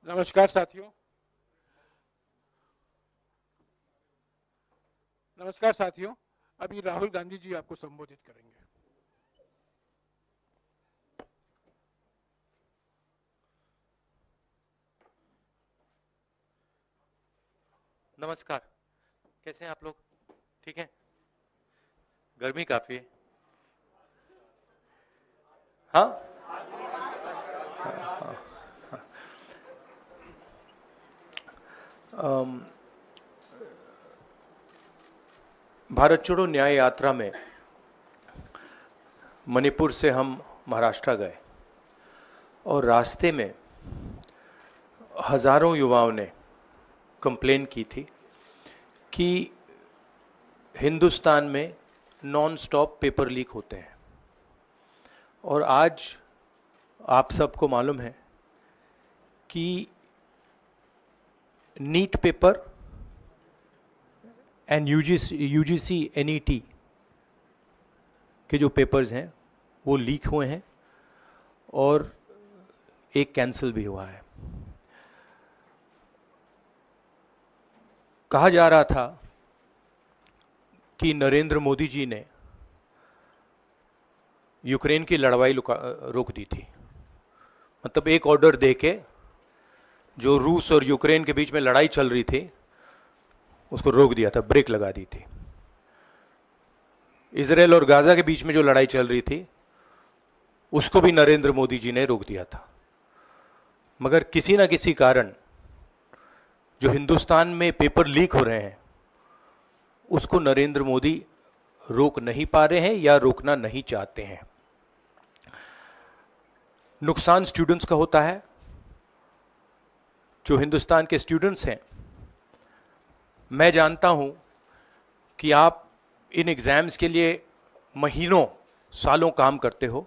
नमस्कार साथियों। नमस्कार साथियों, अभी राहुल गांधी जी आपको संबोधित करेंगे। नमस्कार, कैसे हैं आप लोग? ठीक है? गर्मी काफी है। हाँ? भारत छोड़ो न्याय यात्रा में मणिपुर से हम महाराष्ट्र गए और रास्ते में हजारों युवाओं ने कंप्लेन की थी कि हिंदुस्तान में नॉन स्टॉप पेपर लीक होते हैं। और आज आप सबको मालूम है कि NEET paper and UGC NET के जो पेपर्स हैं वो लीक हुए हैं और एक कैंसिल भी हुआ है। कहा जा रहा था कि नरेंद्र मोदी जी ने यूक्रेन की लड़ाई रोक दी थी। मतलब एक ऑर्डर देके जो रूस और यूक्रेन के बीच में लड़ाई चल रही थी उसको रोक दिया था, ब्रेक लगा दी थी। इजराइल और गाजा के बीच में जो लड़ाई चल रही थी उसको भी नरेंद्र मोदी जी ने रोक दिया था। मगर किसी ना किसी कारण जो हिंदुस्तान में पेपर लीक हो रहे हैं उसको नरेंद्र मोदी रोक नहीं पा रहे हैं या रोकना नहीं चाहते हैं। नुकसान स्टूडेंट्स का होता है। जो हिंदुस्तान के स्टूडेंट्स हैं, मैं जानता हूं कि आप इन एग्जाम्स के लिए महीनों सालों काम करते हो।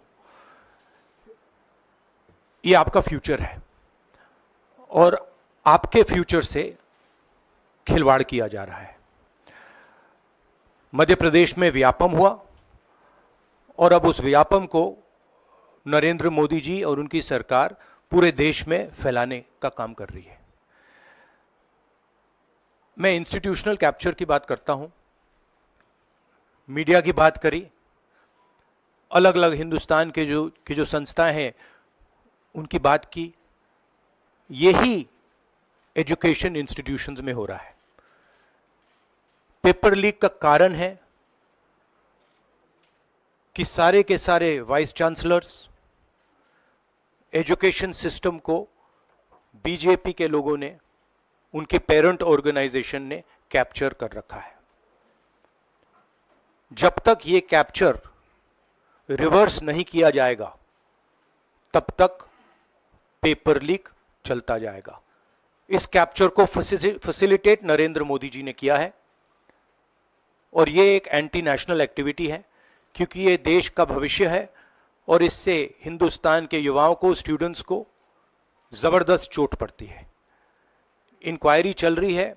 ये आपका फ्यूचर है और आपके फ्यूचर से खिलवाड़ किया जा रहा है। मध्य प्रदेश में व्यापम हुआ और अब उस व्यापम को नरेंद्र मोदी जी और उनकी सरकार पूरे देश में फैलाने का काम कर रही है। मैं इंस्टीट्यूशनल कैप्चर की बात करता हूं, मीडिया की बात करी, अलग अलग हिंदुस्तान के जो संस्थाएं हैं उनकी बात की। यही एजुकेशन इंस्टीट्यूशंस में हो रहा है। पेपर लीक का कारण है कि सारे के सारे वाइस चांसलर्स, एजुकेशन सिस्टम को बीजेपी के लोगों ने, उनके पेरेंट ऑर्गेनाइजेशन ने कैप्चर कर रखा है। जब तक ये कैप्चर रिवर्स नहीं किया जाएगा तब तक पेपर लीक चलता जाएगा। इस कैप्चर को फैसिलिटेट नरेंद्र मोदी जी ने किया है और ये एक एंटी नेशनल एक्टिविटी है क्योंकि ये देश का भविष्य है और इससे हिंदुस्तान के युवाओं को, स्टूडेंट्स को जबरदस्त चोट पड़ती है। इंक्वायरी चल रही है,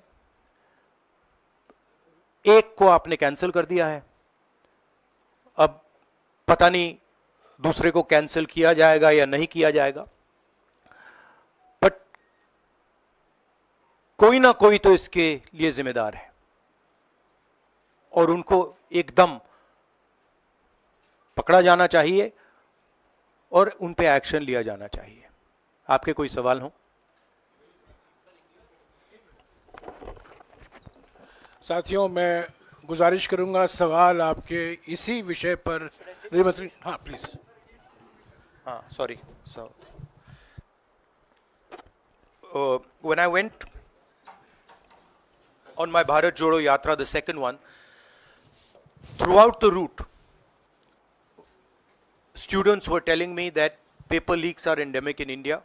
एक को आपने कैंसिल कर दिया है, अब पता नहीं दूसरे को कैंसिल किया जाएगा या नहीं किया जाएगा, बट कोई ना कोई तो इसके लिए जिम्मेदार है और उनको एकदम पकड़ा जाना चाहिए और उन पे एक्शन लिया जाना चाहिए। आपके कोई सवाल हो? साथियों, मैं गुजारिश करूंगा सवाल आपके इसी विषय पर। हाँ प्लीज। हाँ, sorry. So, when I went on my Bharat Jodo Yatra, the second one, throughout the route, students were telling me that paper leaks are endemic in India.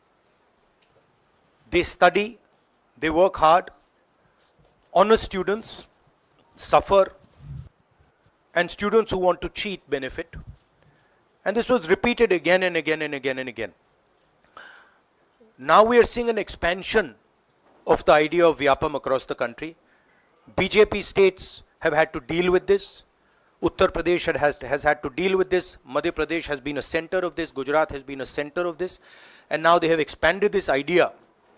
They study, they work hard, honest students suffer, and students who want to cheat benefit. And this was repeated again and again and again and again. Now we are seeing an expansion of the idea of Vyapam across the country. BJP states have had to deal with this. Uttar Pradesh has had to deal with this. Madhya Pradesh has been a center of this. Gujarat has been a center of this. And now they have expanded this idea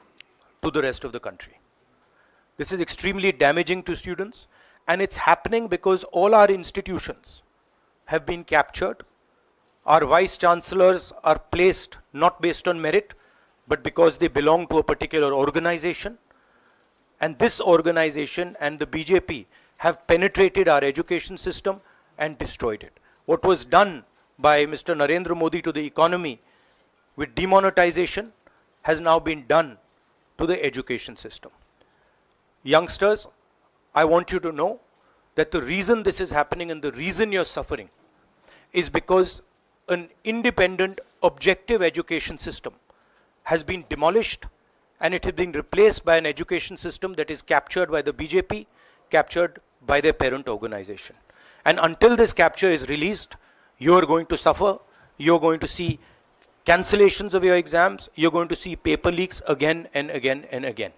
to the rest of the country. This is extremely damaging to students, and it's happening because all our institutions have been captured. Our vice chancellors are placed not based on merit, but because they belong to a particular organization. And this organization and the BJP have penetrated our education system and destroyed it. What was done by Mr. Narendra Modi to the economy with demonetization has now been done to the education system. Youngsters, I want you to know that the reason this is happening and the reason you're suffering is because an independent, objective education system has been demolished, and it has been replaced by an education system that is captured by the BJP, captured by their parent organization. And until this capture is released, you are going to suffer. You're going to see cancellations of your exams. You're going to see paper leaks again and again and again.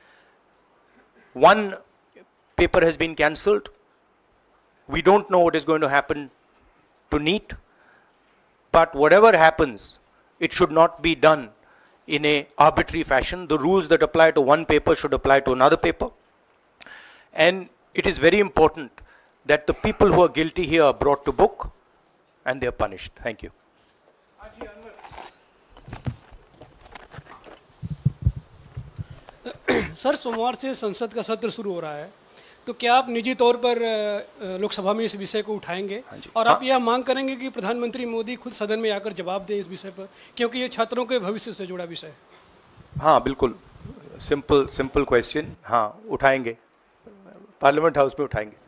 One paper has been cancelled. We don't know what is going to happen to NEET. But whatever happens, it should not be done in an arbitrary fashion. The rules that apply to one paper should apply to another paper. And it is very important that the people who are guilty here are brought to book and they are punished. Thank you. Sir, सोमवार से संसद का सत्र शुरू हो रहा है, तो क्या आप निजी तौर पर लोकसभा में इस विषय को उठाएंगे और आप यह मांग करेंगे कि प्रधानमंत्री मोदी खुद सदन में आकर जवाब दें इस विषय पर, क्योंकि ये छात्रों के भविष्य से जुड़ा विषय है? हाँ, बिल्कुल, सिंपल क्वेश्चन. हाँ, उठाएंगे, पार्लियामेंट हाउस में उठाएंगे.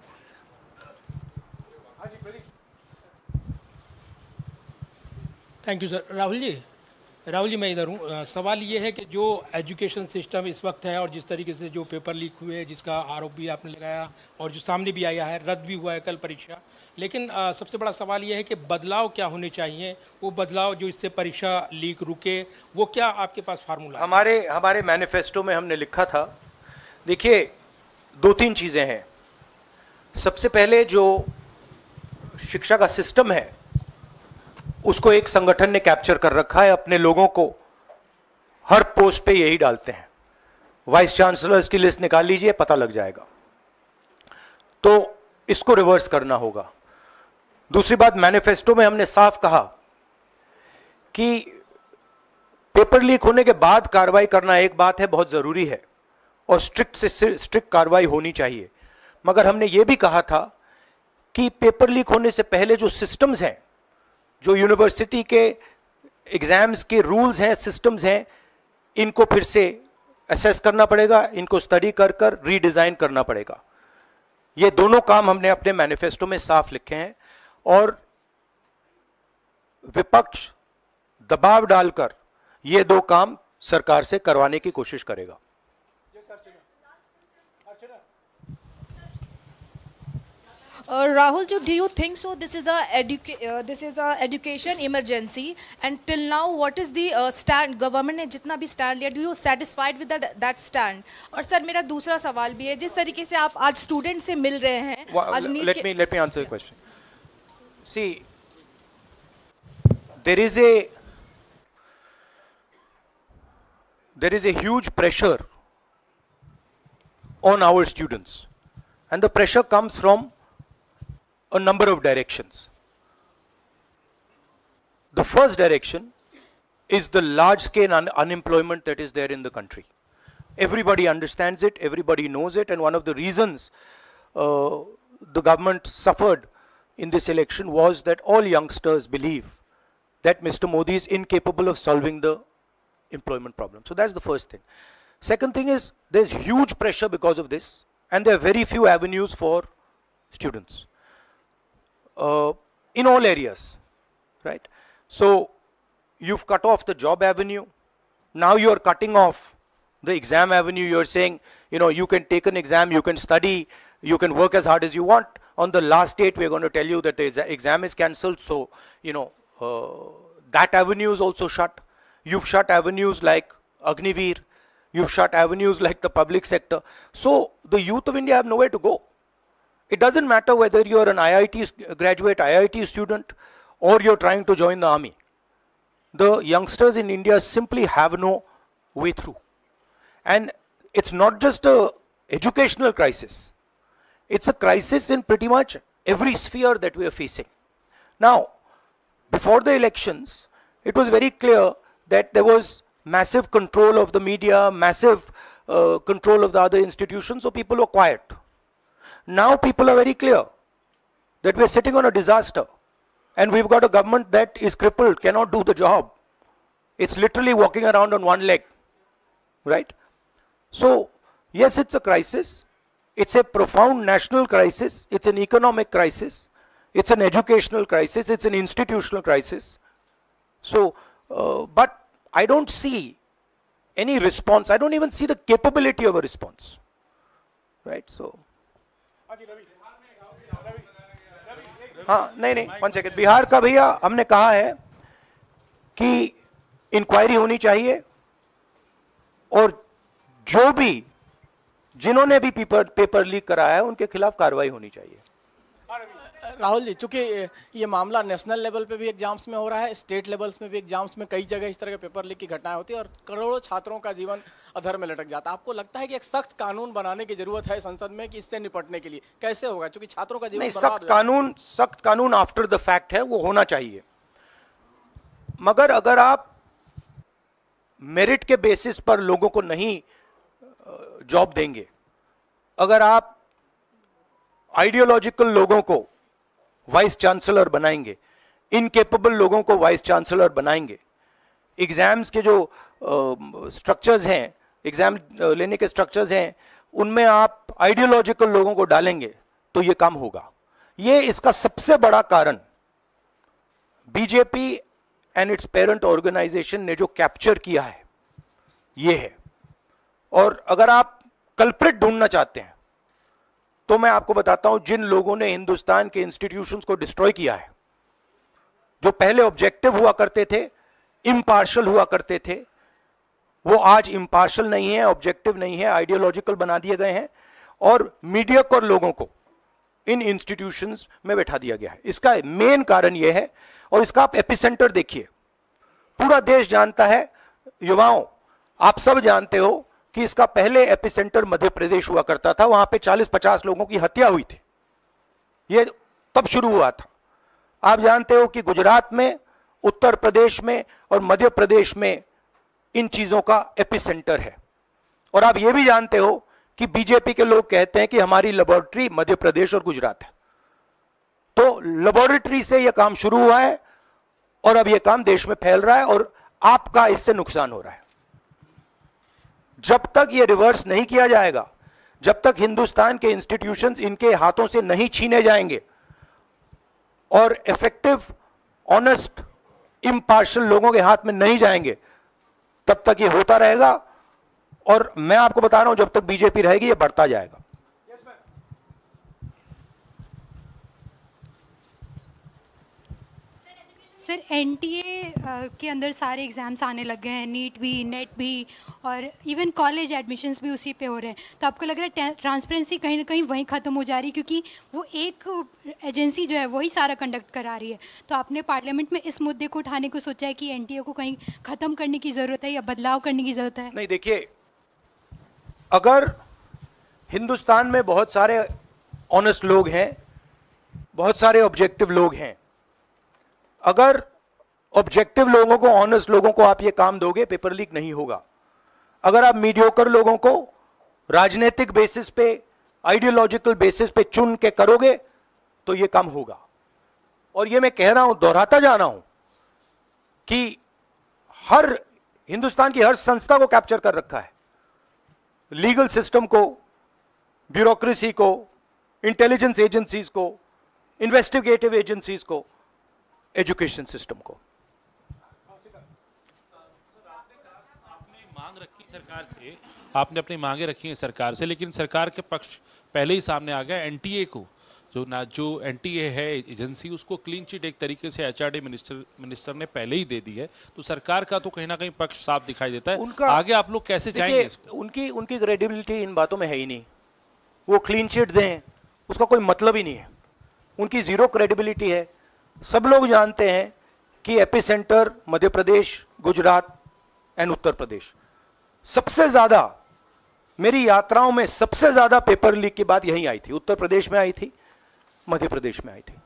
Thank you sir. Rahul ji मैं इधर हूँ. सवाल ये है कि जो एजुकेशन सिस्टम इस वक्त है और जिस तरीके से जो पेपर लीक हुए, जिसका आरोप भी आपने लगाया और जो सामने भी आया है, रद्द भी हुआ है कल परीक्षा, लेकिन सबसे बड़ा सवाल ये है कि बदलाव क्या होने चाहिए, वो बदलाव जो इससे परीक्षा लीक रुके, वो क्या आपके पास फार्मूला? हमारे मैनिफेस्टो में हमने लिखा था. देखिए, 2-3 चीज़ें हैं. सबसे पहले जो शिक्षा का सिस्टम है उसको एक संगठन ने कैप्चर कर रखा है. अपने लोगों को हर पोस्ट पे यही डालते हैं. वाइस चांसलर्स की लिस्ट निकाल लीजिए, पता लग जाएगा. तो इसको रिवर्स करना होगा. दूसरी बात, मैनिफेस्टो में हमने साफ कहा कि पेपर लीक होने के बाद कार्रवाई करना एक बात है, बहुत जरूरी है, और स्ट्रिक्ट से स्ट्रिक्ट कार्रवाई होनी चाहिए. मगर हमने यह भी कहा था कि पेपर लीक होने से पहले जो सिस्टम्स हैं, जो यूनिवर्सिटी के एग्जाम्स के रूल्स हैं, सिस्टम्स हैं, इनको फिर से असेस करना पड़ेगा, इनको स्टडी कर रीडिजाइन करना पड़ेगा. ये दोनों काम हमने अपने मैनिफेस्टो में साफ लिखे हैं, और विपक्ष दबाव डालकर ये दो काम सरकार से करवाने की कोशिश करेगा. Rahul, do you think so? This is a education emergency, and till now, what is the stand? Government ने जितना भी stand लिया, do you satisfied with that stand? और सर, मेरा दूसरा सवाल भी है, जिस तरीके से आप आज स्टूडेंट से मिल रहे हैं, let me answer the question. See, there is a huge pressure on our students, and the pressure comes from a number of directions. The first direction is the large scale unemployment that is there in the country. Everybody understands it, everybody knows it, and one of the reasons the government suffered in this election was that all youngsters believe that Mr. Modi is incapable of solving the employment problem. So that's the first thing. Second thing is, there's huge pressure because of this, and there are very few avenues for students. In all areas, right? So you've cut off the job avenue. Now you're cutting off the exam avenue. You're saying, you can take an exam, you can study, you can work as hard as you want. On the last date, we're going to tell you that the exam is cancelled. So, that avenue is also shut. You've shut avenues like Agniveer. You've shut avenues like the public sector. So the youth of India have nowhere to go. It doesn't matter whether you're an IIT graduate, IIT student, or you're trying to join the army. The youngsters in India simply have no way through. And it's not just a educational crisis. It's a crisis in pretty much every sphere that we are facing. Now, before the elections, it was very clear that there was massive control of the media, massive control of the other institutions, so people were quiet. Now people are very clear that we are sitting on a disaster, and we've got a government that is crippled, cannot do the job. It's literally walking around on one leg, right? So, yes, it's a crisis. It's a profound national crisis. It's an economic crisis. It's an educational crisis. It's an institutional crisis. So, but I don't see any response. I don't even see the capability of a response, right? So, हाँ नहीं 1 second, Bihar का भैया हमने कहा है कि inquiry होनी चाहिए और जो भी जिन्होंने भी पेपर लीक कराया है उनके खिलाफ कार्रवाई होनी चाहिए। राहुल जी, चूंकि ये मामला नेशनल लेवल पे भी एग्जाम्स में हो रहा है, स्टेट लेवल्स में भी एग्जाम्स में कई जगह इस तरह के पेपर लीक की घटनाएं होती है और करोड़ों छात्रों का जीवन अधर में लटक जाता है। आपको लगता है कि एक सख्त कानून बनाने की जरूरत है संसद में कि इससे निपटने के लिए? कैसे होगा, क्योंकि छात्रों का जीवन नहीं, सख्त कानून आफ्टर द फैक्ट है, वो होना चाहिए। मगर अगर आप मेरिट के बेसिस पर लोगों को नहीं जॉब देंगे, अगर आप आइडियोलॉजिकल लोगों को वाइस चांसलर बनाएंगे, इनकेपेबल लोगों को वाइस चांसलर बनाएंगे, एग्जाम्स के जो स्ट्रक्चर्स हैं, एग्जाम लेने के स्ट्रक्चर्स हैं, उनमें आप आइडियोलॉजिकल लोगों को डालेंगे तो ये काम होगा। ये इसका सबसे बड़ा कारण BJP and its parent organisation ने जो कैप्चर किया है ये है। और अगर आप कल्प्रिट ढूंढना चाहते हैं तो मैं आपको बताता हूं, जिन लोगों ने हिंदुस्तान के इंस्टीट्यूशंस को डिस्ट्रॉय किया है, जो पहले ऑब्जेक्टिव हुआ करते थे, इम्पार्शल हुआ करते थे, वो आज इम्पार्शल नहीं है, ऑब्जेक्टिव नहीं है, आइडियोलॉजिकल बना दिए गए हैं और मीडियोकर लोगों को इन इंस्टीट्यूशंस में बैठा दिया गया है। इसका मेन कारण यह है, और इसका आप एपिसेंटर देखिए, पूरा देश जानता है, युवाओं आप सब जानते हो कि इसका पहले एपिसेंटर मध्य प्रदेश हुआ करता था, वहां पे 40-50 लोगों की हत्या हुई थी, ये तब शुरू हुआ था। आप जानते हो कि गुजरात में, उत्तर प्रदेश में और मध्य प्रदेश में इन चीजों का एपिसेंटर है। और आप ये भी जानते हो कि बीजेपी के लोग कहते हैं कि हमारी लेबोरेटरी मध्य प्रदेश और गुजरात है। तो लेबोरेटरी से यह काम शुरू हुआ है और अब यह काम देश में फैल रहा है और आपका इससे नुकसान हो रहा है। जब तक ये रिवर्स नहीं किया जाएगा, जब तक हिंदुस्तान के इंस्टीट्यूशंस इनके हाथों से नहीं छीने जाएंगे और इफेक्टिव, ऑनेस्ट, इम्पार्शियल लोगों के हाथ में नहीं जाएंगे, तब तक ये होता रहेगा। और मैं आपको बता रहा हूं, जब तक बीजेपी रहेगी ये बढ़ता जाएगा। सर, एनटीए के अंदर सारे एग्ज़ाम्स आने लग गए हैं, नीट भी, नेट भी, और इवन कॉलेज एडमिशन्स भी उसी पे हो रहे हैं। तो आपको लग रहा है ट्रांसपेरेंसी कहीं ना कहीं वहीं ख़त्म हो जा रही है, क्योंकि वो एक एजेंसी जो है वही सारा कंडक्ट करा रही है। तो आपने पार्लियामेंट में इस मुद्दे को उठाने को सोचा है कि एनटीए को कहीं ख़त्म करने की ज़रूरत है या बदलाव करने की ज़रूरत है? नहीं, देखिए, अगर हिंदुस्तान में बहुत सारे ऑनेस्ट लोग हैं, बहुत सारे ऑब्जेक्टिव लोग हैं, अगर ऑब्जेक्टिव लोगों को, ऑनेस्ट लोगों को आप ये काम दोगे, पेपर लीक नहीं होगा। अगर आप मीडियोकर लोगों को राजनीतिक बेसिस पे, आइडियोलॉजिकल बेसिस पे चुन के करोगे तो ये काम होगा। और ये मैं कह रहा हूं, दोहराता जा रहा हूं कि हर हिंदुस्तान की हर संस्था को कैप्चर कर रखा है, लीगल सिस्टम को, ब्यूरोक्रेसी को, इंटेलिजेंस एजेंसीज को, इन्वेस्टिगेटिव एजेंसीज को, एजुकेशन सिस्टम को। आपने अपनी मांगे रखी हैं सरकार से, लेकिन सरकार के पक्ष पहले ही सामने आ गया। एनटीए को जो एनटीए है एजेंसी, उसको क्लीन चिट एक तरीके से एचआरडी मिनिस्टर ने पहले ही दे दी है। तो सरकार का तो कहीं ना कहीं पक्ष साफ दिखाई देता है। उनका आगे आप लोग कैसे जाएंगे? उनकी क्रेडिबिलिटी इन बातों में है ही नहीं। वो क्लीन चिट दें उसका कोई मतलब ही नहीं है, उनकी जीरो क्रेडिबिलिटी है। सब लोग जानते हैं कि एपिसेंटर मध्य प्रदेश, गुजरात एंड उत्तर प्रदेश। सबसे ज्यादा मेरी यात्राओं में सबसे ज्यादा पेपर लीक की बात यहीं आई थी, उत्तर प्रदेश में आई थी, मध्य प्रदेश में आई थी।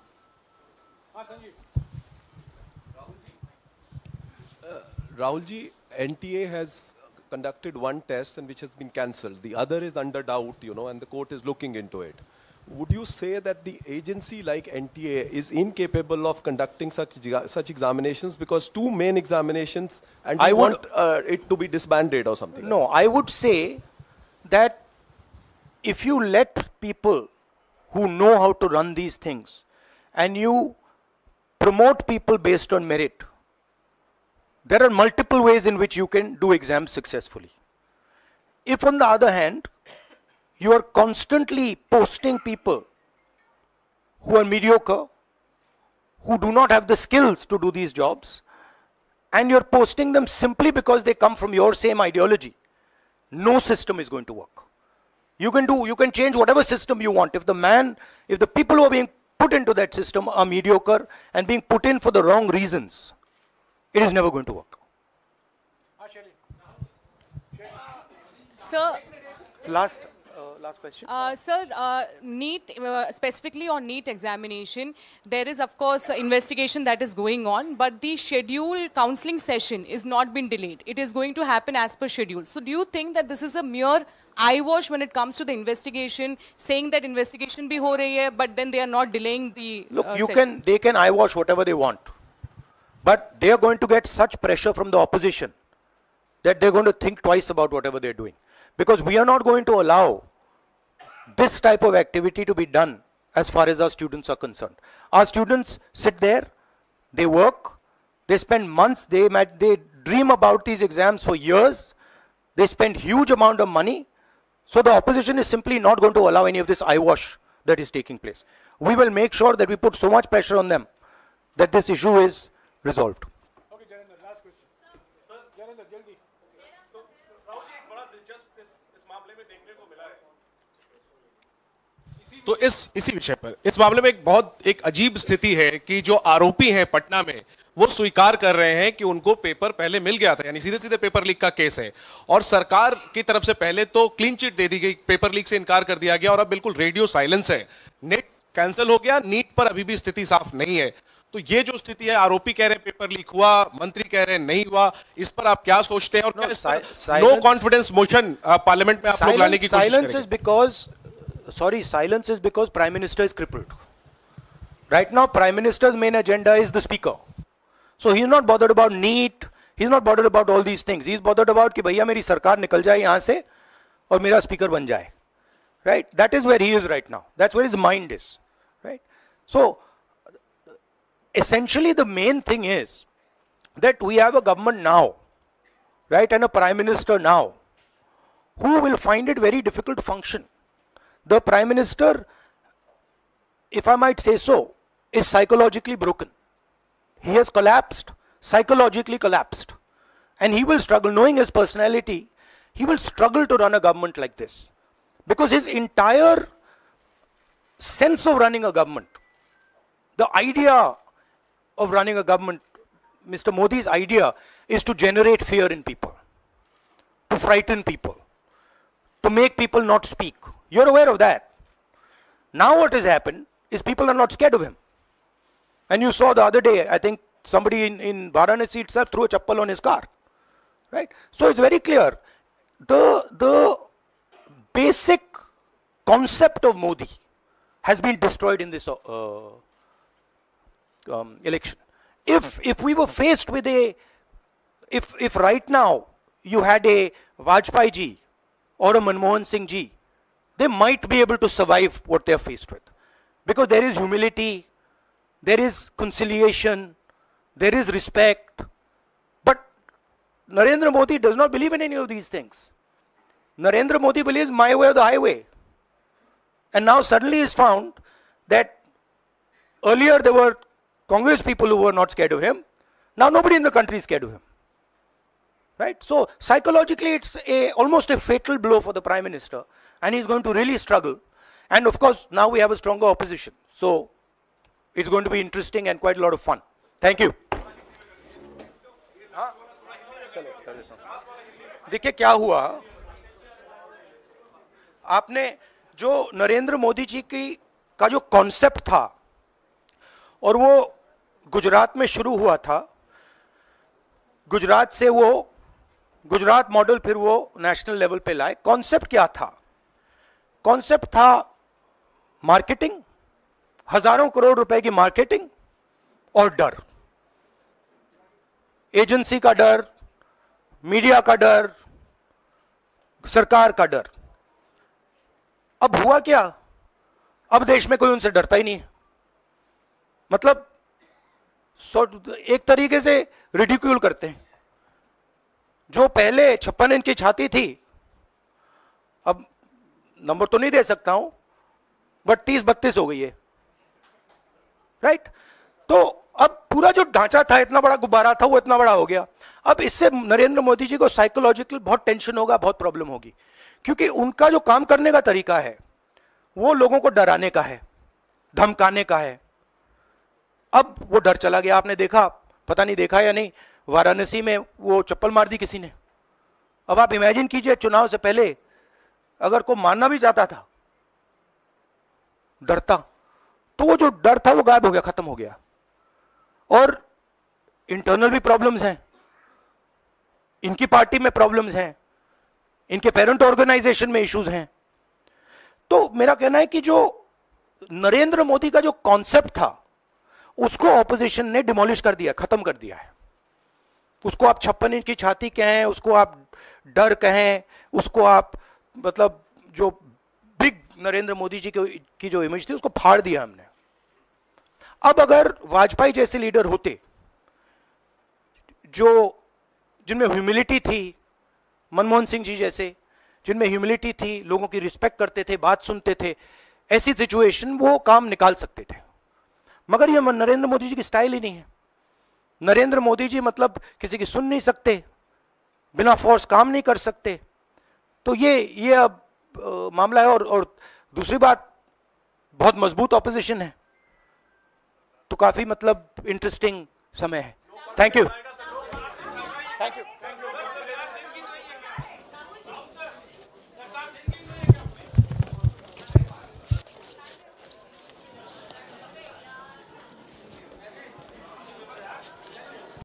Rahul ji, NTA has conducted one test and which has been cancelled. The other is under doubt, you know, and the court is looking into it. Would you say that the agency like NTA is incapable of conducting such examinations, because two main examinations, and I want it to be disbanded or something? No, I would say that if you let people who know how to run these things and you promote people based on merit, there are multiple ways in which you can do exams successfully. If on the other hand, you are constantly posting people who are mediocre, who do not have the skills to do these jobs, and you're posting them simply because they come from your same ideology, no system is going to work. You can change whatever system you want. If the people who are being put into that system are mediocre and being put in for the wrong reasons, it is never going to work. Sir, Last question. Sir, NEET, specifically on NEET examination, there is of course an investigation that is going on, but the scheduled counselling session is not been delayed. It is going to happen as per schedule. So do you think that this is a mere eyewash when it comes to the investigation, saying that investigation bhi ho rahi hai, but then they are not delaying the Look, they can eyewash whatever they want, but they are going to get such pressure from the opposition that they're going to think twice about whatever they're doing, because we are not going to allow this type of activity to be done as far as our students are concerned. Our students sit there, they work, they spend months, they dream about these exams for years, they spend huge amount of money. So the opposition is simply not going to allow any of this eyewash that is taking place. We will make sure that we put so much pressure on them that this issue is resolved. Okay, Janendra, last question. Sir, Janendra, jaldi. Rahul ji, एक बड़ा दिलचस्प इस मामले में देखने को मिला है। तो इसी विषय पर इस मामले में एक अजीब स्थिति है कि जो आरोपी हैं पटना में, वो स्वीकार कर रहे हैं कि उनको पेपर पहले मिल गया था, यानी सीधे सीधे पेपर लीक का केस है, और सरकार की तरफ से पहले तो क्लीन चिट दे दी गई, पेपर लीक से इनकार कर दिया गया, और अब बिल्कुल रेडियो साइलेंस है। नेट कैंसिल हो गया, नीट पर अभी भी स्थिति साफ नहीं है। तो ये जो स्थिति है, आरोपी कह रहे हैं पेपर लीक हुआ, मंत्री कह रहे हैं नहीं हुआ, इस पर आप क्या सोचते हैं? और नो कॉन्फिडेंस मोशन पार्लियामेंट में आप लोग लाने की कोशिश करेंगे? Silence is because Prime Minister is crippled. Right now, Prime Minister's main agenda is the Speaker. So he's not bothered about NEET, he's not bothered about all these things. He's bothered about कि भैया मेरी सरकार निकल जाए यहाँ से और मेरा Speaker बन जाए. Right? That is where he is right now. That's where his mind is. Right? So, essentially the main thing is that we have a government now, right, and a Prime Minister now, who will find it very difficult to function. The Prime Minister, if I might say so, is psychologically broken. He has collapsed, psychologically collapsed. And he will struggle, knowing his personality, he will struggle to run a government like this. Because his entire sense of running a government, the idea of running a government, Mr. Modi's idea is to generate fear in people, to frighten people, to make people not speak. You're aware of that. Now what has happened is people are not scared of him. And you saw the other day, I think somebody in Varanasi itself threw a chappal on his car. Right? So it's very clear. The basic concept of Modi has been destroyed in this election. If we were faced with if right now you had a Vajpayee ji or a Manmohan Singh ji, they might be able to survive what they are faced with. Because there is humility, there is conciliation, there is respect. But Narendra Modi does not believe in any of these things. Narendra Modi believes my way or the highway. And now suddenly is found that earlier there were Congress people who were not scared of him. Now nobody in the country is scared of him. Right? So psychologically it's almost a fatal blow for the Prime Minister. And he's going to really struggle. And of course, now we have a stronger opposition. So it's going to be interesting and quite a lot of fun. Thank you. देखिए क्या हुआ, आपने जो नरेंद्र मोदी जी की का जो concept था और वो गुजरात में शुरू हुआ था, गुजरात से वो गुजरात मॉडल फिर वो नेशनल लेवल पे लाए। कॉन्सेप्ट क्या था? कॉन्सेप्ट था मार्केटिंग, हजारों करोड़ रुपए की मार्केटिंग और डर, एजेंसी का डर, मीडिया का डर, सरकार का डर। अब हुआ क्या? अब देश में कोई उनसे डरता ही नहीं है। मतलब एक तरीके से रिडिक्यूल करते हैं। जो पहले 56 इंच की छाती थी, अब नंबर तो नहीं दे सकता हूं, बट 30-32 हो गई है, राइट? तो अब पूरा जो ढांचा था, इतना बड़ा गुब्बारा था, वो इतना बड़ा हो गया। अब इससे नरेंद्र मोदी जी को साइकोलॉजिकल बहुत टेंशन होगा, बहुत प्रॉब्लम होगी, क्योंकि उनका जो काम करने का तरीका है वो लोगों को डराने का है, धमकाने का है। अब वो डर चला गया। आपने देखा, पता नहीं देखा या नहीं, वाराणसी में वो चप्पल मार दी किसी ने। अब आप इमेजिन कीजिए, चुनाव से पहले अगर कोई मारना भी चाहता था डरता, तो वो जो डर था वो गायब हो गया, खत्म हो गया। और इंटरनल भी प्रॉब्लम्स हैं, इनकी पार्टी में प्रॉब्लम्स हैं, इनके पेरेंट ऑर्गेनाइजेशन में इश्यूज हैं। तो मेरा कहना है कि जो नरेंद्र मोदी का जो कॉन्सेप्ट था उसको ऑपोजिशन ने डिमोलिश कर दिया, खत्म कर दिया है। उसको आप 56 इंच की छाती कहें, उसको आप डर कहें, उसको आप मतलब जो बिग नरेंद्र मोदी जी की जो इमेज थी उसको फाड़ दिया हमने। अब अगर वाजपेयी जैसे लीडर होते जो जिनमें ह्यूमिलिटी थी, मनमोहन सिंह जी जैसे जिनमें ह्यूमिलिटी थी, लोगों की रिस्पेक्ट करते थे, बात सुनते थे, ऐसी सिचुएशन वो काम निकाल सकते थे। मगर ये नरेंद्र मोदी जी की स्टाइल ही नहीं है। नरेंद्र मोदी जी मतलब किसी की सुन नहीं सकते, बिना फोर्स काम नहीं कर सकते। तो ये अब मामला है। और दूसरी बात, बहुत मजबूत ऑपोजिशन है, तो काफी मतलब इंटरेस्टिंग समय है। Thank you.